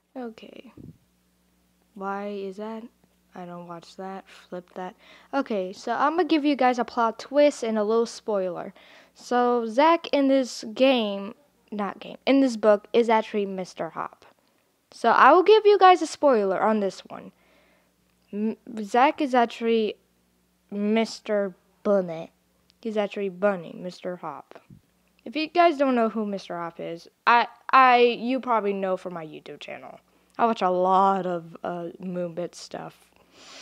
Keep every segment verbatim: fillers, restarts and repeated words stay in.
Okay. Why is that? I don't watch that. Flip that. Okay, so I'm gonna give you guys a plot twist and a little spoiler. So Zach in this game, not game, in this book is actually mister Hop. So I will give you guys a spoiler on this one. M- Zach is actually mister Bunny. He's actually Bunny, mister Hop. If you guys don't know who mister Hop is, I, I, you probably know from my YouTube channel. I watch a lot of uh, Moonbit stuff.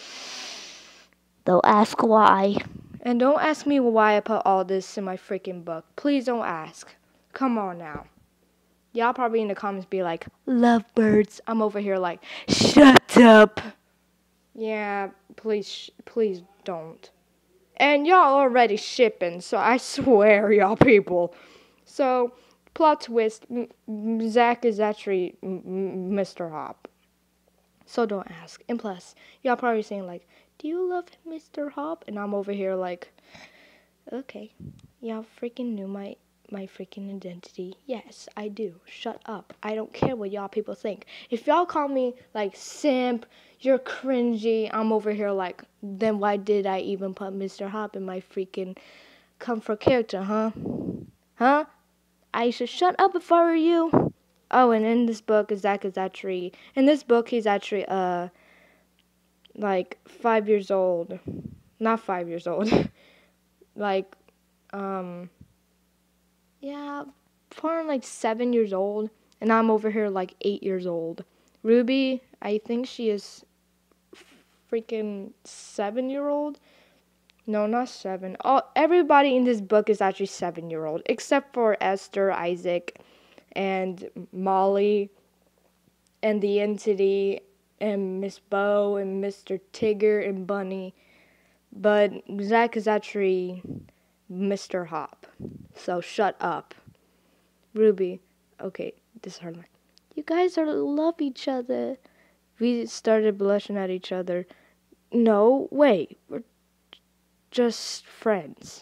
Don't ask why. And don't ask me why I put all this in my freaking book. Please don't ask. Come on now. Y'all probably in the comments be like, lovebirds. I'm over here like, shut up. Yeah, please, sh- please don't. And y'all already shipping, so I swear, y'all people. So, plot twist, M- M- Zach is actually M- M- mister Hop. So don't ask. And plus, y'all probably saying like, do you love mister Hop? And I'm over here like, okay. Y'all freaking knew my my freaking identity. Yes, I do. Shut up. I don't care what y'all people think. If y'all call me like simp, you're cringy, I'm over here like, then why did I even put mister Hop in my freaking comfort character, huh? Huh? I should shut up if I were you. Oh, and in this book, Zach is actually, in this book, he's actually, uh, like, five years old. Not five years old. like, um, yeah, probably like seven years old. And I'm over here like eight years old. Ruby, I think she is freaking seven year old. No, not seven. All everybody in this book is actually seven year old, except for Esther, Isaac, and Molly, and the entity, and Miss Bo, and mister Tigger, and Bunny. But Zach is actually mister Hop. So shut up. Ruby, okay, this is her line. You guys are love each other. We started blushing at each other. No, wait, we're just friends.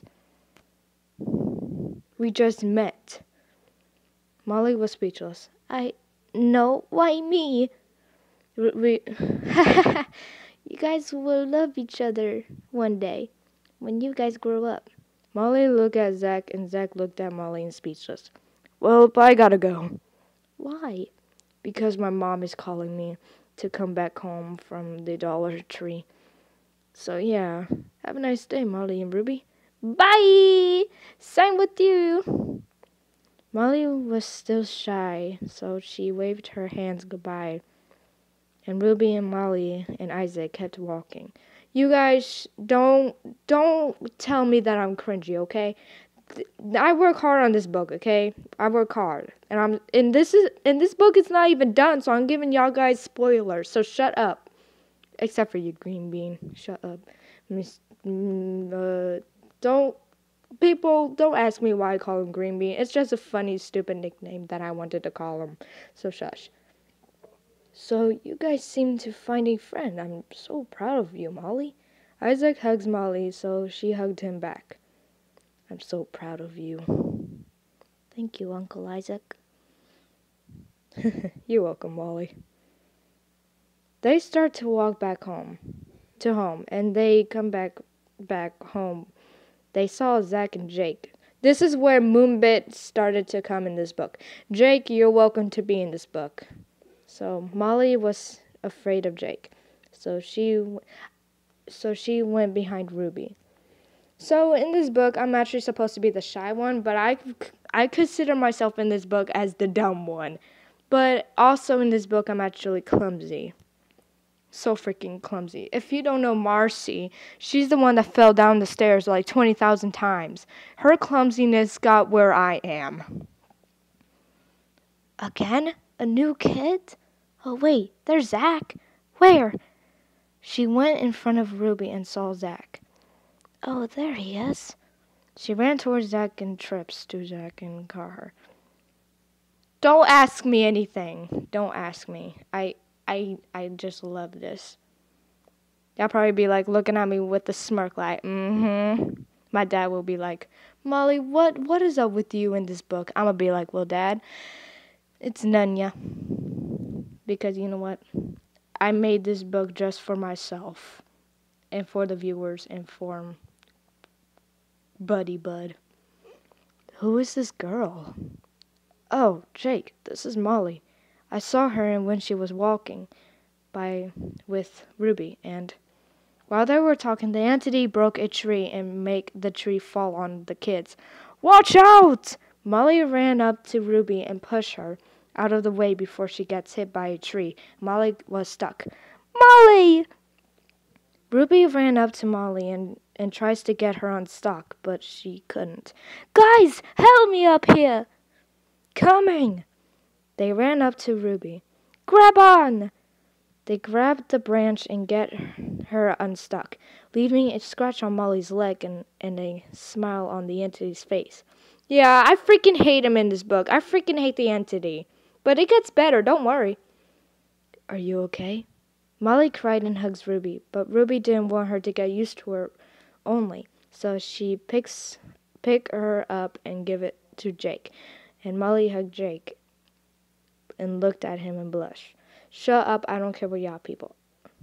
We just met. Molly was speechless. I, no, why me? We, you guys will love each other one day when you guys grow up. Molly looked at Zach and Zach looked at Molly and speechless. Well, I gotta go. Why? Because my mom is calling me to come back home from the Dollar Tree. So yeah, have a nice day, Molly and Ruby. Bye! Same with you. Molly was still shy, so she waved her hands goodbye. And Ruby and Molly and Isaac kept walking. You guys don't don't tell me that I'm cringy, okay? I work hard on this book, okay? I work hard, and I'm and this is and this book is not even done, so I'm giving y'all guys spoilers. So shut up, except for you, Green Bean. Shut up, Miss. Mm, uh, don't people don't ask me why I call him Green Bean. It's just a funny, stupid nickname that I wanted to call him. So shush. So you guys seem to find a friend. I'm so proud of you, Molly. Isaac hugs Molly, so she hugged him back. I'm so proud of you. Thank you, Uncle Isaac. You're welcome, Molly. They start to walk back home, to home, and they come back back home. They saw Zach and Jake. This is where Moonbit started to come in this book. Jake, you're welcome to be in this book. So Molly was afraid of Jake, so she so she went behind Ruby. So in this book, I'm actually supposed to be the shy one, but I, I consider myself in this book as the dumb one. But also in this book, I'm actually clumsy. So freaking clumsy. If you don't know Marcy, she's the one that fell down the stairs like twenty thousand times. Her clumsiness got where I am. Again? A new kid? Oh wait, there's Zach. Where? She went in front of Ruby and saw Zach. Oh, there he is. She ran towards Zach and trips to Zach and caught her. Don't ask me anything. Don't ask me. I I I just love this. Y'all probably be like looking at me with a smirk like, mm-hmm. My dad will be like, Molly, what what is up with you in this book? I'ma be like, well, Dad, it's Nunya. because you know what? I made this book just for myself and for the viewers and for Buddy Bud. Who is this girl? Oh, Jake, this is Molly. I saw her when she was walking by with Ruby, and while they were talking, the entity broke a tree and made the tree fall on the kids. Watch out! Molly ran up to Ruby and pushed her out of the way before she gets hit by a tree. Molly was stuck. Molly! Ruby ran up to Molly and, and tries to get her unstuck, but she couldn't. Guys, help me up here! Coming! They ran up to Ruby. Grab on! They grabbed the branch and get her unstuck, leaving a scratch on Molly's leg and, and a smile on the entity's face. Yeah, I freaking hate him in this book. I freaking hate the entity. But it gets better, don't worry. Are you okay? Molly cried and hugs Ruby, but Ruby didn't want her to get used to her only, so she picks pick her up and give it to Jake. And Molly hugged Jake and looked at him and blushed. Shut up, I don't care what y'all people.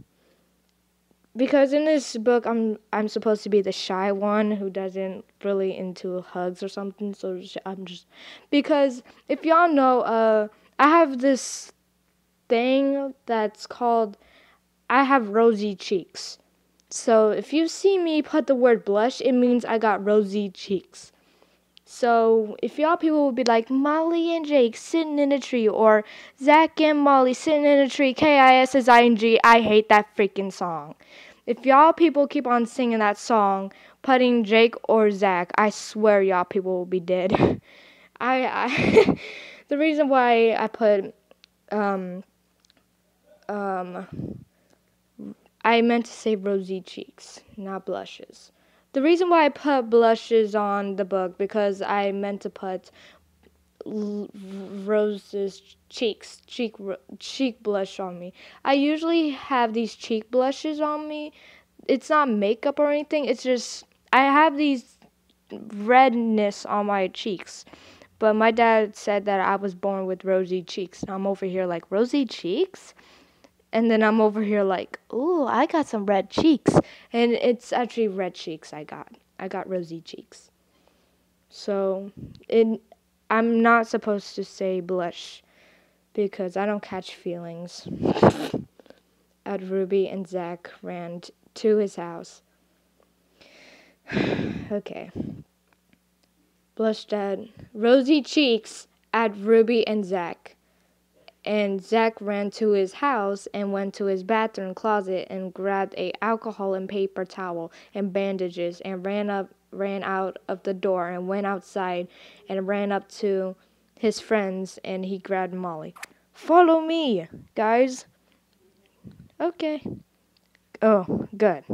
Because in this book, I'm I'm supposed to be the shy one who doesn't really into hugs or something. So I'm just because if y'all know, uh, I have this thing that's called I have rosy cheeks. So if you see me put the word blush, it means I got rosy cheeks. So if y'all people would be like Molly and Jake sitting in a tree, or Zach and Molly sitting in a tree, K I S S I N G, I hate that freaking song. If y'all people keep on singing that song, putting Jake or Zach, I swear y'all people will be dead. I, I the reason why I put um um I meant to say rosy cheeks, not blushes. The reason why I put blushes on the book because I meant to put l- roses cheeks, cheek cheek blush on me. I usually have these cheek blushes on me. It's not makeup or anything. It's just I have these redness on my cheeks. But my dad said that I was born with rosy cheeks. I'm over here like, rosy cheeks? And then I'm over here like, ooh, I got some red cheeks. And it's actually red cheeks I got. I got rosy cheeks. So, it, I'm not supposed to say blush because I don't catch feelings. At Ruby and Zach ran t- to his house. Okay. Blushed at rosy cheeks at Ruby and Zach. And Zach ran to his house and went to his bathroom closet and grabbed a alcohol and paper towel and bandages and ran up ran out of the door and went outside and ran up to his friends and he grabbed Molly. Follow me, guys. Okay. Oh, good.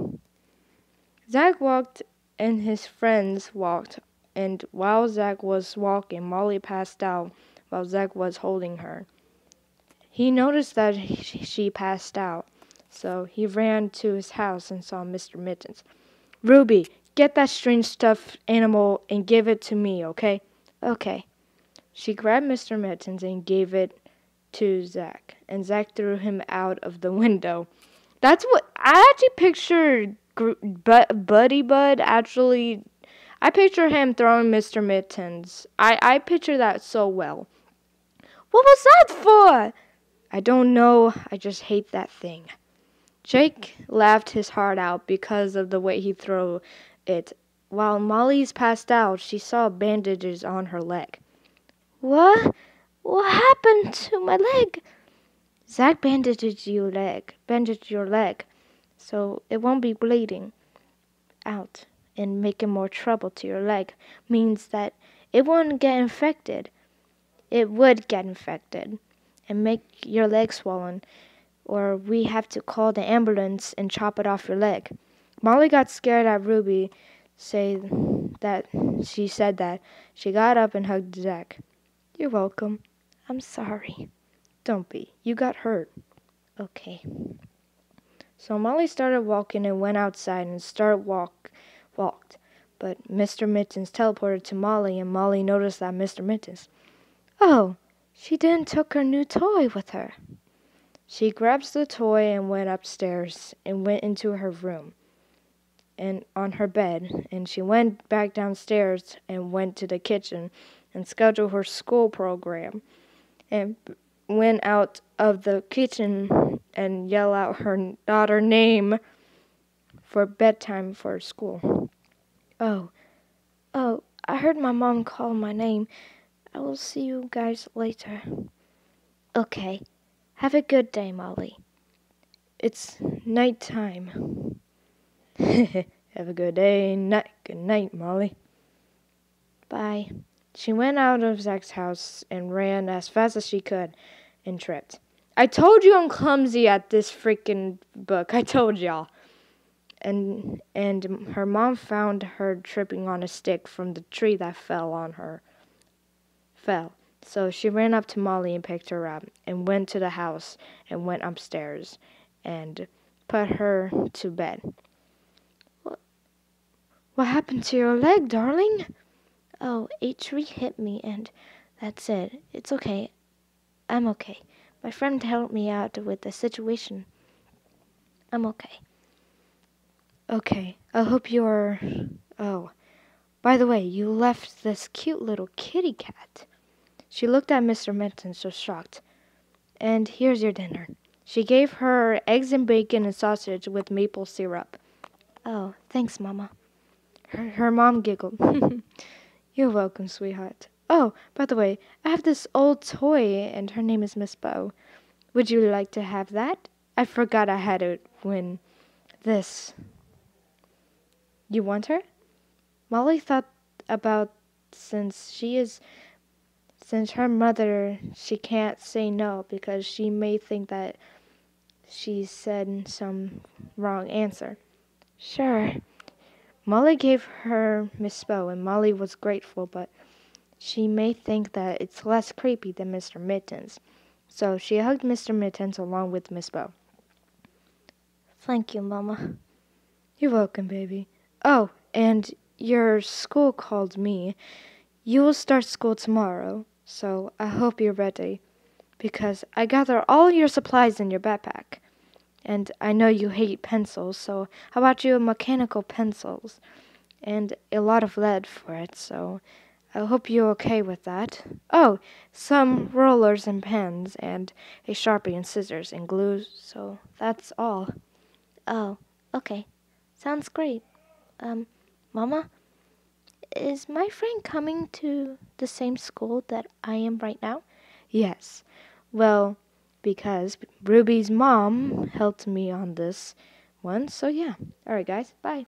Zach walked and his friends walked, and while Zach was walking, Molly passed out while Zach was holding her. He noticed that she passed out, so he ran to his house and saw Mister Mittens. Ruby, get that strange stuffed animal and give it to me, okay? Okay. She grabbed Mister Mittens and gave it to Zach, and Zach threw him out of the window. That's what I actually pictured. Buddy Bud actually, I picture him throwing Mister Mittens. I I picture that so well. What was that for? I don't know, I just hate that thing. Jake laughed his heart out because of the way he threw it. While Molly's passed out, she saw bandages on her leg. What? What happened to my leg? Zach bandaged your leg, bandaged your leg, so it won't be bleeding out and making more trouble to your leg. Means that it won't get infected. It would get infected and make your leg swollen, or we have to call the ambulance and chop it off your leg. Molly got scared at Ruby say that she said that. She got up and hugged Zach. You're welcome. I'm sorry. Don't be. You got hurt. Okay. So Molly started walking and went outside and started walk walked. But Mister Mittens teleported to Molly and Molly noticed that Mister Mittens. Oh, she didn't took her new toy with her. She grabs the toy and went upstairs and went into her room and on her bed, and she went back downstairs and went to the kitchen and scheduled her school program and went out of the kitchen and yelled out her daughter's name for bedtime for school. Oh, oh, I heard my mom call my name. I will see you guys later. Okay. Have a good day, Molly. It's nighttime. Have a good day. Night. Good night, Molly. Bye. She went out of Zach's house and ran as fast as she could and tripped. I told you I'm clumsy at this freaking book. I told y'all. And and her mom found her tripping on a stick from the tree that fell on her. Fell. So she ran up to Molly and picked her up and went to the house and went upstairs and put her to bed. What, what happened to your leg, darling? Oh, a tree hit me and that's it. It's okay. I'm okay. My friend helped me out with the situation. I'm okay. Okay. I hope you're... Oh. By the way, you left this cute little kitty cat. She looked at Mister Minton so shocked. And here's your dinner. She gave her eggs and bacon and sausage with maple syrup. Oh, thanks, Mama. Her, her mom giggled. You're welcome, sweetheart. Oh, by the way, I have this old toy, and her name is Miss Bo. Would you like to have that? I forgot I had it when this. You want her? Molly thought about since she is... Since her mother, she can't say no because she may think that she said some wrong answer. Sure. Molly gave her Miss Bo, and Molly was grateful, but she may think that it's less creepy than Mister Mittens. So she hugged Mister Mittens along with Miss Bo. Thank you, Mama. You're welcome, baby. Oh, and your school called me. You will start school tomorrow. So I hope you're ready, because I gather all your supplies in your backpack. And I know you hate pencils, so how about you mechanical pencils? And a lot of lead for it, so I hope you're okay with that. Oh, some rollers and pens, and a Sharpie and scissors and glue, so that's all. Oh, okay. Sounds great. Um, Mama? Is my friend coming to the same school that I am right now? Yes. Well, because Ruby's mom helped me on this one, so yeah. Alright, guys. Bye.